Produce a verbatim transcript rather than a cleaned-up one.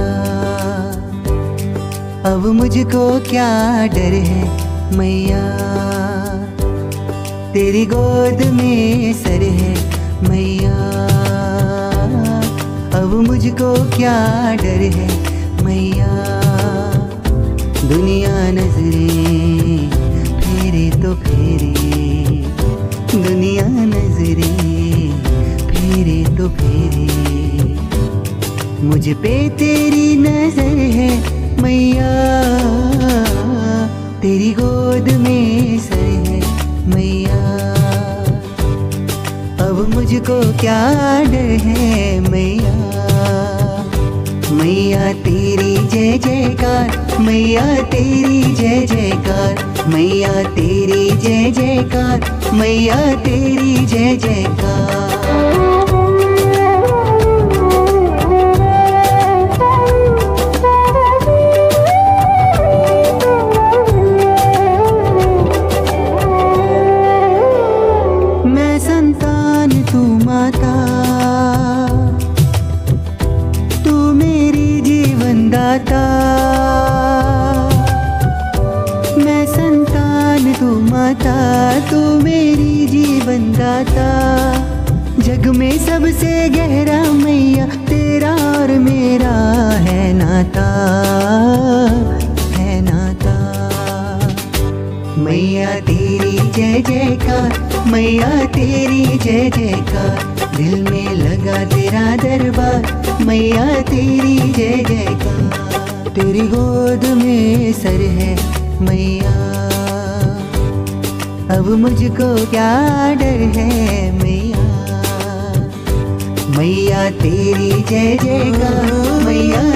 अब मुझको क्या डर है मैया, तेरी गोद में सर है मैया। अब मुझको क्या डर है मैया, दुनिया नजरें फेरे तो फेरे, दुनिया नजरें फेरे तो फेरे। मुझ पे तेरी नजर है मैया, तेरी गोद में सर है मैया। अब मुझको क्या डर है मैया, मैया तेरी जय जयकार, मैया तेरी जय जयकार, मैया तेरी जय जयकार, मैया तेरी जय जयकार। मैं संतान तू माता, तू मेरी जीवन दाता। मैं संतान तू माता, तू मेरी जीवन दाता। जग में सबसे गहरा मैया तेरा और मेरा है नाता, है नाता। मैया तेरी जय जयकार, मैया तेरी जय जयकार, दिल में लगा तेरा दरबार, मैया तेरी जय जयकार। तेरी गोद में सर है मैया, अब मुझको क्या डर है मैया, मैया तेरी जय जयकार, मैया